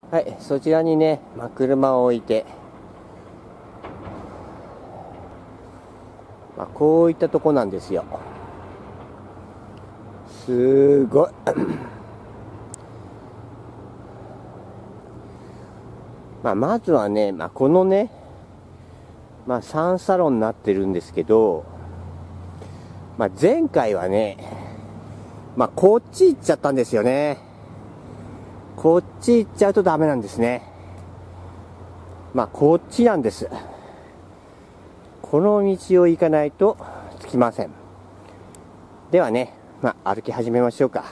はい、そちらにね、車を置いて、こういったとこなんですよ。すごい。まずはね、このね、3サロンになってるんですけど、前回はね、こっち行っちゃったんですよね。こっち行っちゃうとダメなんですね。こっちなんです。この道を行かないと着きません。ではね、歩き始めましょうか。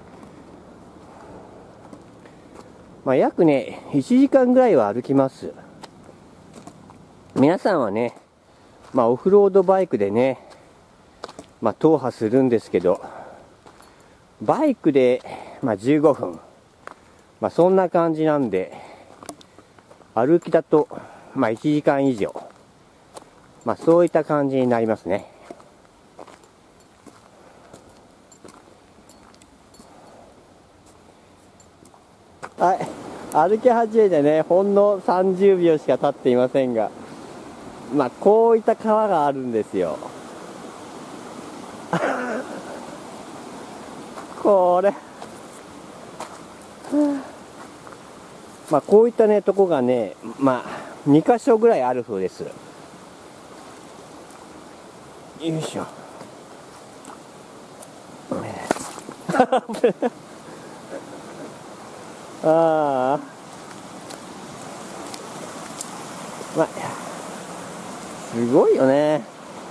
約ね、1時間ぐらいは歩きます。皆さんはね、オフロードバイクでね、踏破するんですけど、バイクで、15分。そんな感じなんで、歩きだと、1時間以上。そういった感じになりますね。はい。歩き始めてね、ほんの30秒しか経っていませんが、こういった川があるんですよ。これ。こういったね、とこがね、2箇所ぐらいあるそうです。よいしょ。ああ。すごいよね。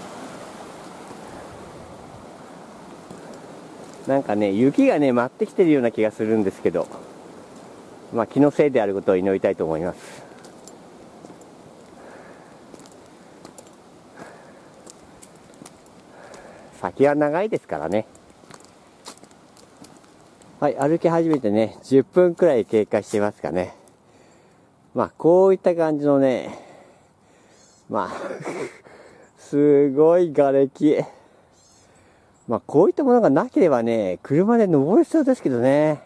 なんかね、雪がね、舞ってきてるような気がするんですけど、気のせいであることを祈りたいと思います。先は長いですからね。はい、歩き始めてね、10分くらい経過してますかね。こういった感じのね、すごい瓦礫。こういったものがなければね、車で登れそうですけどね。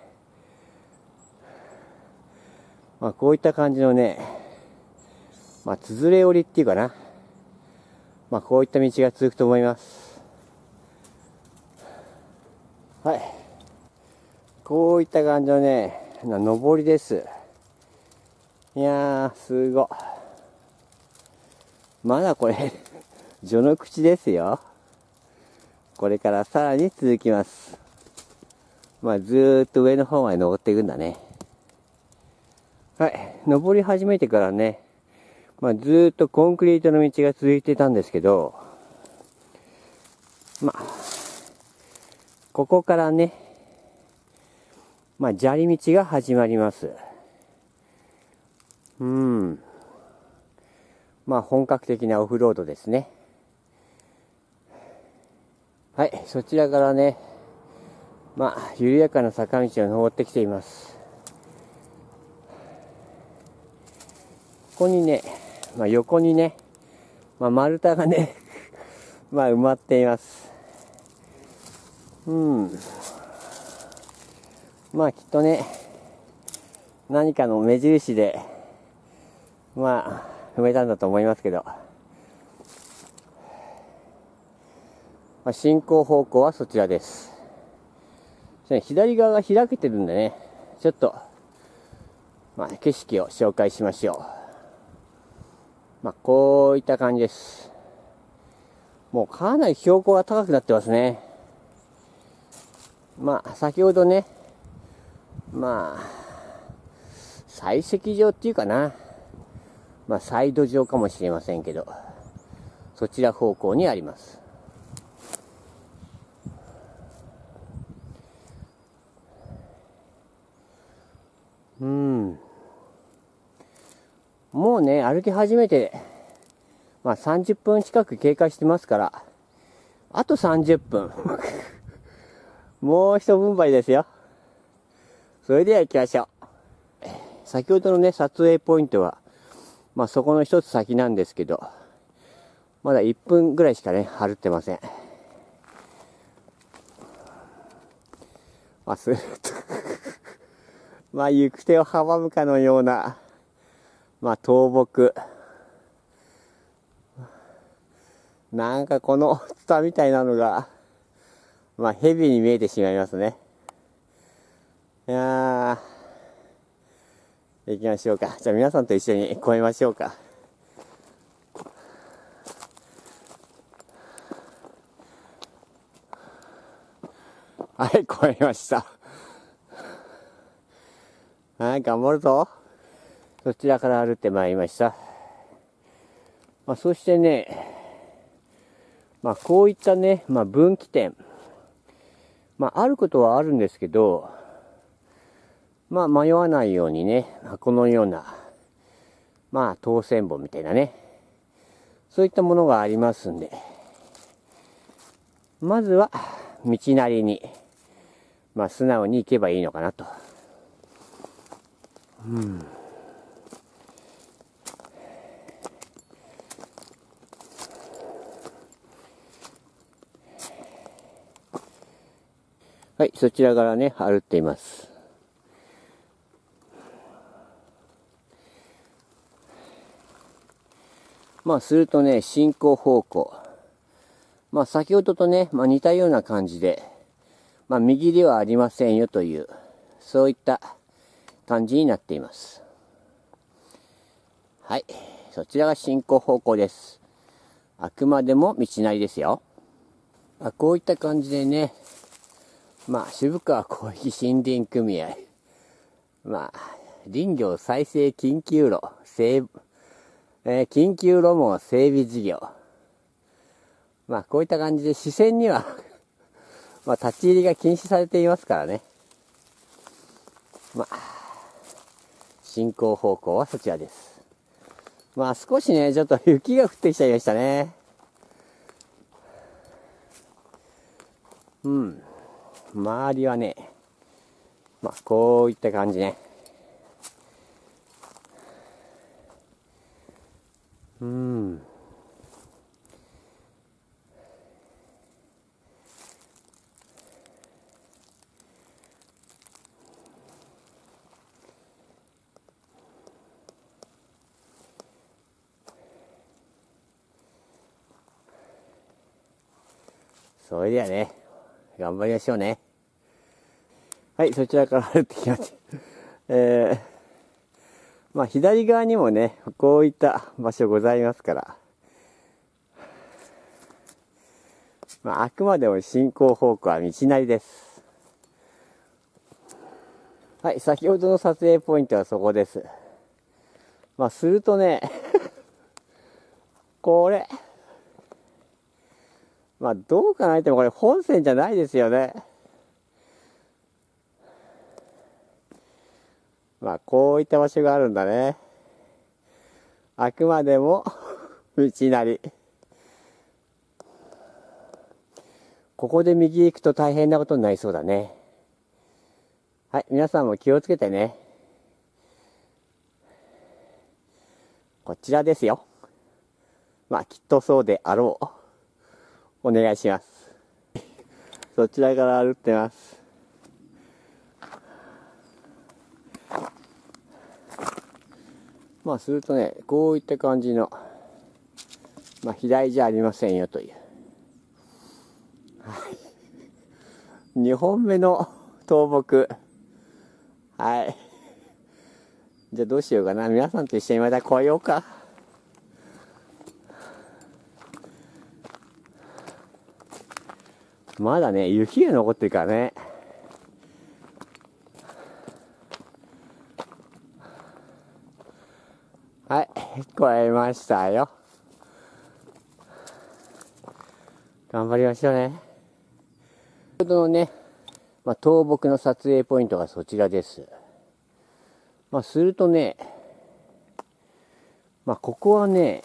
こういった感じのね、つづれ折りっていうかな。こういった道が続くと思います。はい。こういった感じのね、上りです。いやー、すごい。まだこれ、序の口ですよ。これからさらに続きます。ずーっと上の方まで登っていくんだね。はい。登り始めてからね、ずーっとコンクリートの道が続いてたんですけど、ここからね、砂利道が始まります。本格的なオフロードですね。はい、そちらからね、緩やかな坂道を登ってきています。ここにね、横にね、丸太がね、埋まっています。きっとね、何かの目印で、埋めたんだと思いますけど、進行方向はそちらです。左側が開けてるんでね、ちょっと、景色を紹介しましょう。こういった感じです。もうかなり標高が高くなってますね。先ほどね、採石場っていうかな。サイド上かもしれませんけど、そちら方向にあります。もうね、歩き始めて、30分近く経過してますから、あと30分。もう一踏ん張りですよ。それでは行きましょう。先ほどのね、撮影ポイントは、そこの一つ先なんですけど、まだ1分ぐらいしかね、歩ってません。するとまあ、行く手を阻むかのような、まあ、倒木。なんかこのツタみたいなのが、まあ、蛇に見えてしまいますね。いやー、行きましょうか。じゃあ皆さんと一緒に越えましょうか。はい、越えました。はい、頑張るぞ。そちらから歩ってまいりました。まあ、そしてね、まあ、こういったね、まあ、分岐点。まあ、あることはあるんですけど、まあ、迷わないようにね、このような、まあ、当選簿みたいなね、そういったものがありますんで、まずは、道なりに、まあ、素直に行けばいいのかなと。はい、そちらからね、歩っています。まあ、するとね、進行方向。まあ、先ほどとね、まあ、似たような感じで、まあ、右ではありませんよという、そういった感じになっています。はい、そちらが進行方向です。あくまでも道なりですよ。こういった感じでね、まあ、渋川広域森林組合、まあ、林業再生緊急路、緊急路網整備事業。まあ、こういった感じで視線にはまあ、立ち入りが禁止されていますからね。まあ、進行方向はそちらです。まあ、少しね、ちょっと雪が降ってきちゃいましたね。周りはね、まあ、こういった感じね。それではね、頑張りましょうね。はい、そちらから歩ってきました。まあ、左側にもね、こういった場所ございますから、まあ、あくまでも進行方向は道なりです。はい、先ほどの撮影ポイントはそこです。まあ、するとね、これ、まあ、どう考えてもこれ本線じゃないですよね。まあ、こういった場所があるんだね。あくまでも道なり。ここで右行くと大変なことになりそうだね。はい、皆さんも気をつけてね。こちらですよ。まあ、きっとそうであろう。お願いします。そちらから歩ってます。まあ、するとね、こういった感じの、まあ、左じゃありませんよという。はい。2本目の倒木。はい。じゃあどうしようかな。皆さんと一緒にまた来ようか。まだね、雪が残ってるからね。はい、越えましたよ。頑張りましょうね。先ほどのね、まあ、倒木の撮影ポイントがそちらです。まあ、するとね、まあ、ここはね、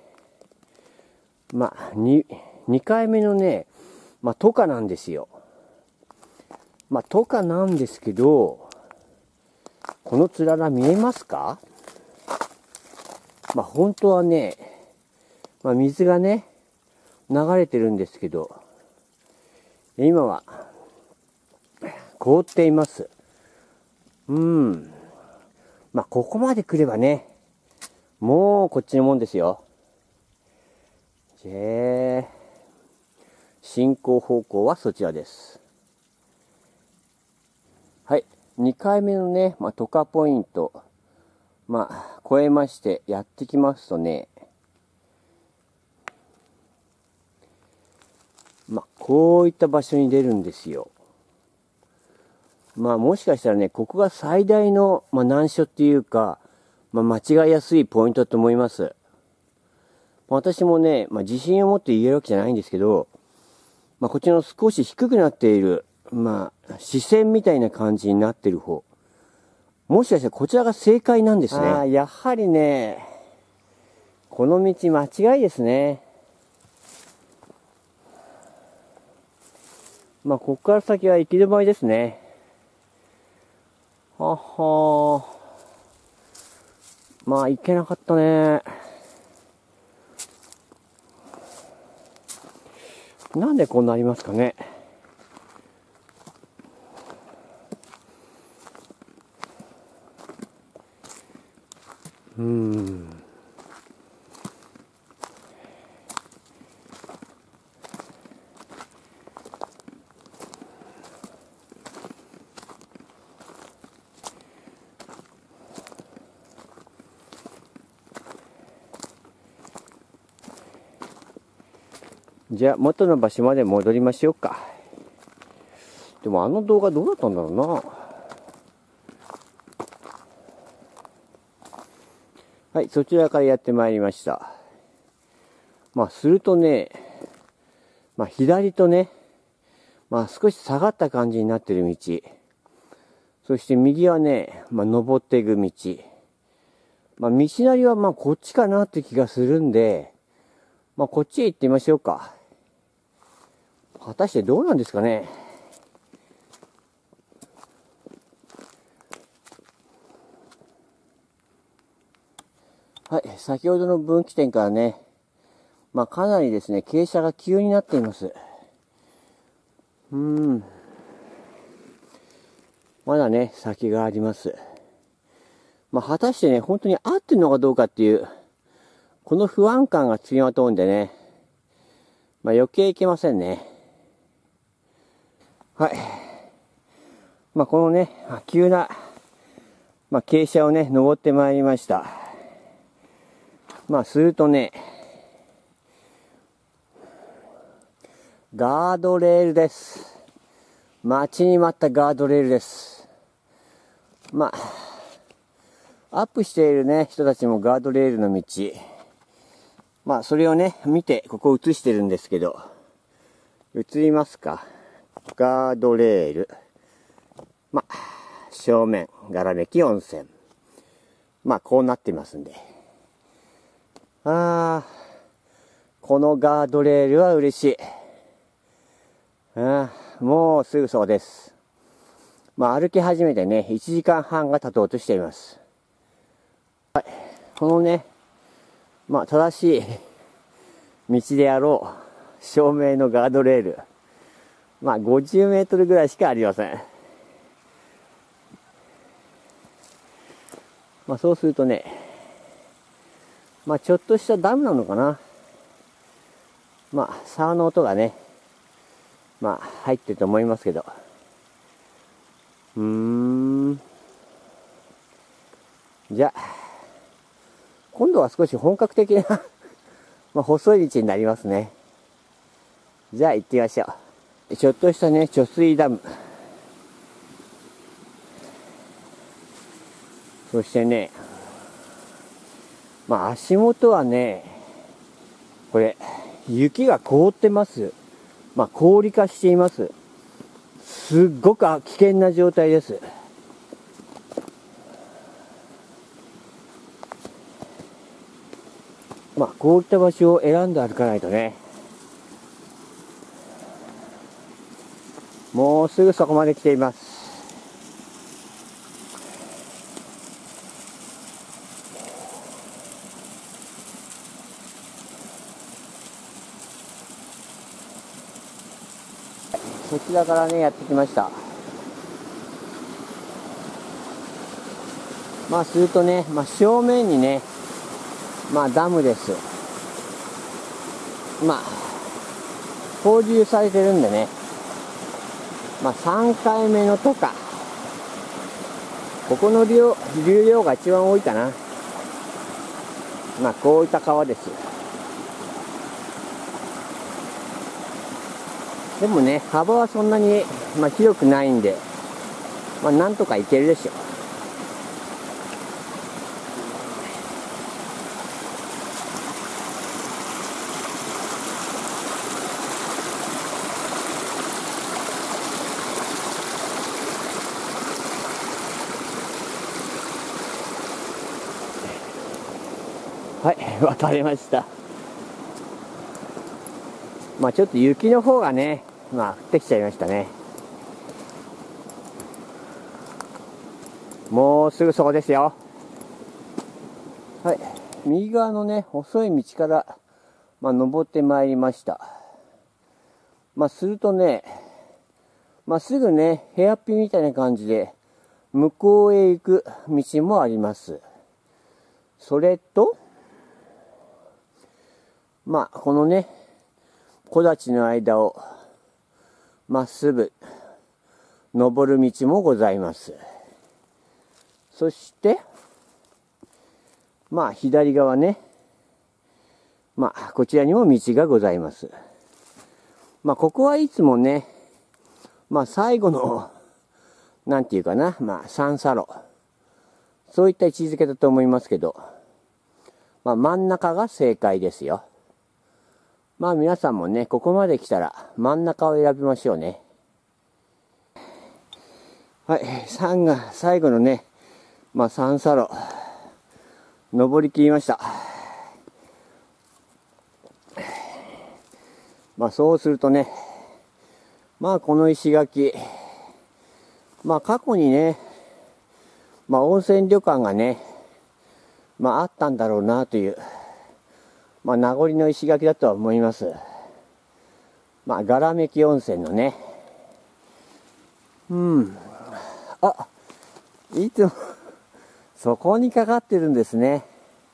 まあ、2回目のね、まあ、トカなんですよ。まあ、トカなんですけど、このつらら見えますか？まあ、本当はね、まあ、水がね、流れてるんですけど、今は凍っています。 まあ、ここまで来ればね、もうこっちのもんですよ。進行方向はそちらです。はい。2回目のね、トカポイント、越えましてやってきますとね、こういった場所に出るんですよ。もしかしたらね、ここが最大の、難所っていうか、間違いやすいポイントだと思います。私もね、自信を持って言えるわけじゃないんですけど、こっちの少し低くなっている、視線みたいな感じになっている方。もしかしたらこちらが正解なんですね。やはりね、この道間違いですね。ここから先は行き止まりですね。行けなかったね。なんでこうなりますかね。じゃあ元の場所まで戻りましょうか。でもあの動画どうだったんだろうな。はい、そちらからやってまいりました。するとね、左とね、少し下がった感じになってる道。そして右はね、登っていく道。道なりはこっちかなって気がするんで、こっちへ行ってみましょうか。果たしてどうなんですかね。はい、先ほどの分岐点からね、かなりですね、傾斜が急になっています。まだね、先があります。果たしてね、本当に合ってるのかどうかっていう、この不安感がつきまとうんでね、余計いけませんね。はい。このね、急な、傾斜をね、登ってまいりました。するとね、ガードレールです。待ちに待ったガードレールです。アップしているね、人たちもガードレールの道。それをね、見て、ここ映してるんですけど、映りますか？ガードレール。正面、がらめき温泉。こうなってますんで。このガードレールは嬉しい。もうすぐそうです。歩き始めてね、1時間半が経とうとしています。はい。このね、正しい道であろう、照明のガードレール。50メートルぐらいしかありません。そうするとね、ちょっとしたダムなのかな。沢の音がね、入ってると思いますけど。じゃあ、今度は少し本格的な細い道になりますね。じゃあ行ってみましょう。ちょっとしたね、貯水ダム。そしてね、足元はね、これ、雪が凍ってます。氷化しています。すっごく危険な状態です。こういった場所を選んで歩かないとね。もうすぐそこまで来ています。こちらからね、やってきました。 するとね、正面にね、ダムです。放流されてるんでね、3回目のとか、ここの流量が一番多いかな。こういった川です。でもね、幅はそんなに、広くないんで、なんとかいけるでしょう。はい、渡れました。ちょっと雪の方がね、降ってきちゃいましたね。もうすぐそこですよ。はい、右側のね、細い道から、登ってまいりました。するとね、すぐね、ヘアピンみたいな感じで、向こうへ行く道もあります。それと、このね、木立の間をまっすぐ登る道もございます。そして、左側ね、こちらにも道がございます。ここはいつもね、最後の、なんていうかな、三差路。そういった位置づけだと思いますけど、真ん中が正解ですよ。皆さんもね、ここまで来たら真ん中を選びましょうね。はい、最後のね、三差路、登り切りました。そうするとね、この石垣、過去にね、温泉旅館がね、あったんだろうなという、名残の石垣だとは思います。ガラメキ温泉のね。いつも、そこにかかってるんですね。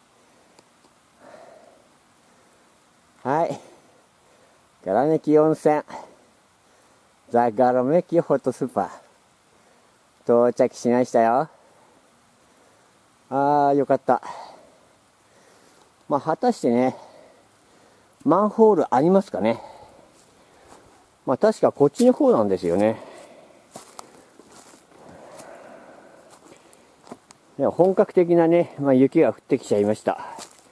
はい。ガラメキ温泉。ザ・ガラメキホットスーパー。到着しましたよ。よかった。果たしてね、マンホールありますかね。確かこっちの方なんですよね。本格的なね、雪が降ってきちゃいました。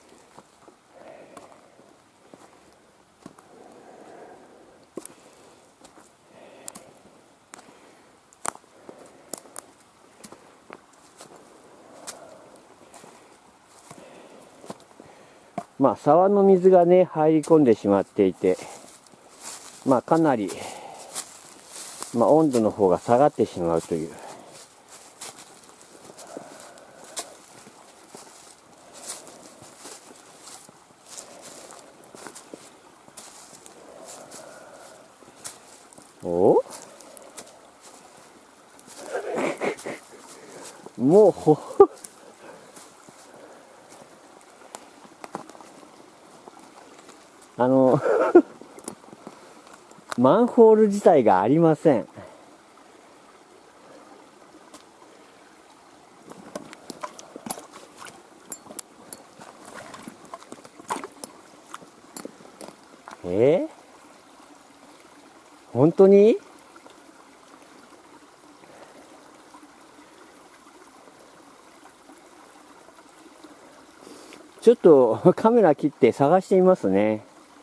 沢の水がね、入り込んでしまっていて、かなり、温度の方が下がってしまうという。もうマンホール自体がありません。本当に？ちょっとカメラ切って探してみますね。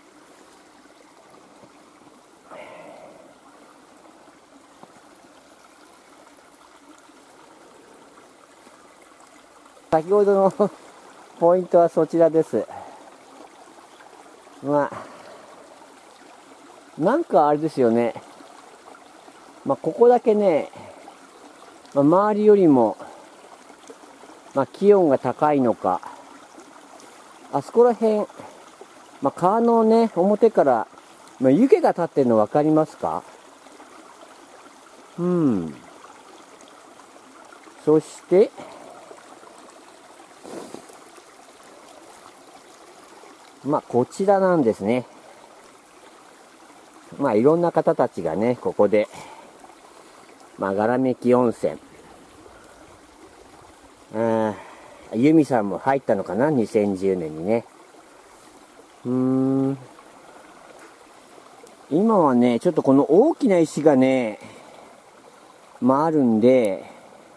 先ほどのポイントはそちらです。なんかあれですよね。ここだけね、周りよりも、気温が高いのか、あそこら辺、川のね、表から、湯気が立ってるの分かりますか？そして、 まあ、こちらなんですね。まあ、いろんな方たちがね、ここで、まあ、ガラメキ温泉。ユミさんも入ったのかな ?2010 年にね。今はね、ちょっとこの大きな石がね、まあ、あるんで、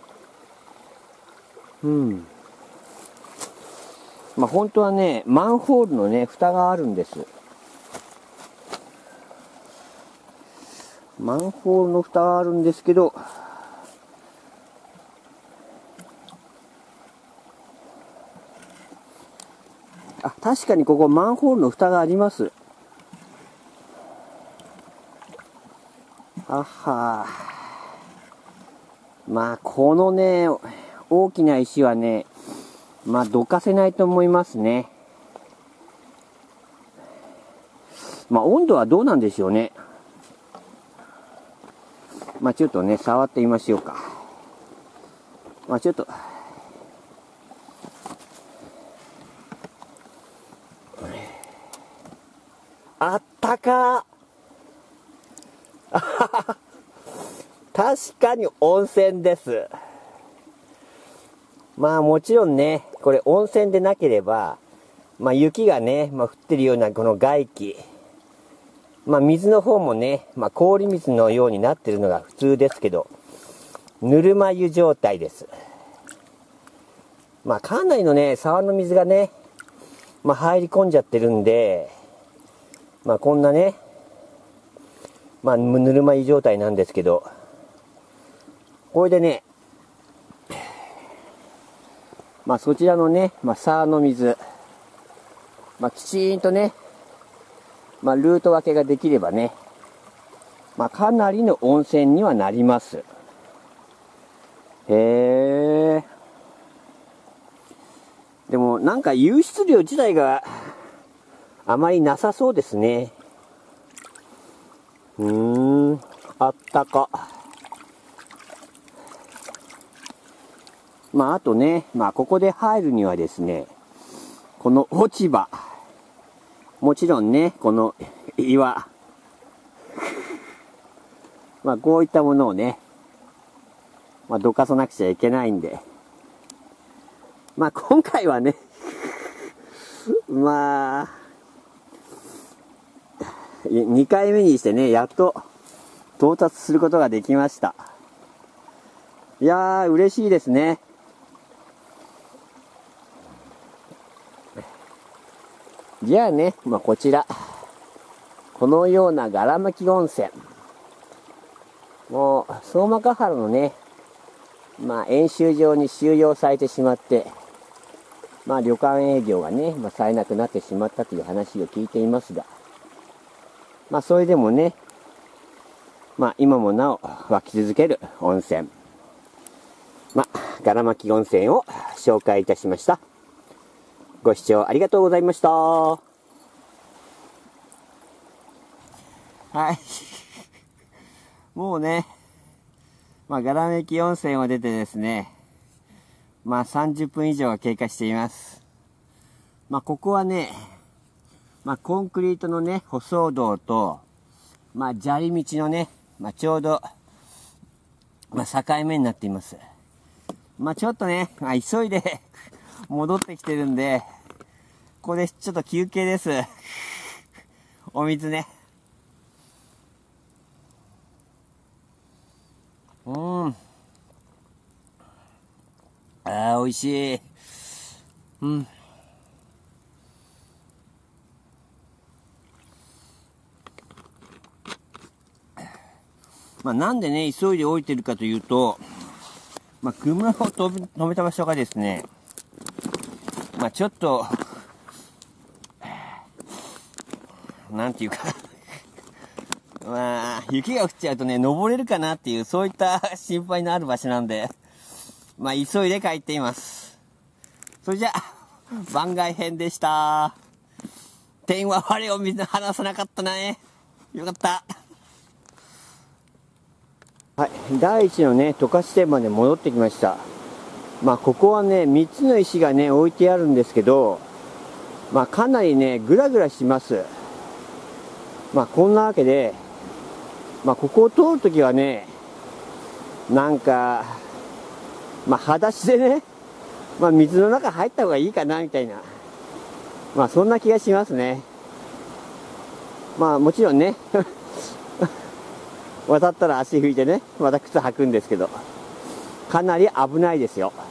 まあ、本当はね、マンホールのね、蓋があるんです。マンホールの蓋があるんですけど、あ、確かにここマンホールの蓋があります。あはー。まあ、このね、大きな石はね、まあ、どかせないと思いますね。まあ、温度はどうなんでしょうね。まあ、ちょっとね、触ってみましょうか。まあ、ちょっと。あったかー。確かに温泉です。まあもちろんね、これ温泉でなければ、まあ雪がね、まあ降ってるようなこの外気。まあ水の方もね、まあ氷水のようになってるのが普通ですけど、ぬるま湯状態です。まあかなりのね、沢の水がね、まあ入り込んじゃってるんで、まあこんなね、まあぬるま湯状態なんですけど、これでね、まあそちらのね、まあ沢の水、まあきちんとね、まあルート分けができればね、まあかなりの温泉にはなります。へえ。でもなんか湧出量自体があまりなさそうですね。あったか。まああとね、まあここで入るにはですね、この落ち葉、もちろんね、この岩、まあこういったものをね、まあどかさなくちゃいけないんで、まあ今回はね、まあ、2回目にしてね、やっと到達することができました。いやー、嬉しいですね。じゃあね、まあこちら、このようなガラマキ温泉。もう、相馬ヶ原のね、まあ演習場に収容されてしまって、まあ旅館営業がね、まあされなくなってしまったという話を聞いていますが、まあそれでもね、まあ今もなお湧き続ける温泉。まあ、ガラマキ温泉を紹介いたしました。ご視聴ありがとうございました。はい。もうね、まあガラマキ温泉を出てですね、まあ30分以上が経過しています。まあここはね、まあコンクリートのね、舗装道と、まあ砂利道のね、まあちょうど、まあ境目になっています。まあちょっとね、まあ、急いで戻ってきてるんで、ここでちょっと休憩です。お水ね。美味しい。まあなんでね、急いで降りてるかというと、まあ車を止めた場所がですね、まあちょっと、なんていうかまあ、雪が降っちゃうとね、登れるかなっていう、そういった心配のある場所なんで、まあ急いで帰っています。それじゃあ、番外編でした。天は我を離さなかったね。よかった。はい、第一のね、十勝点まで戻ってきました。まあここはね、3つの石がね、置いてあるんですけど、 まあかなりね、ぐらぐらします。まあこんなわけで、まあここを通るときはね、なんか、まあ裸足でね、まあ水の中入った方がいいかなみたいな、まあそんな気がしますね。まあもちろんね、渡ったら足拭いてね、また靴履くんですけど、かなり危ないですよ。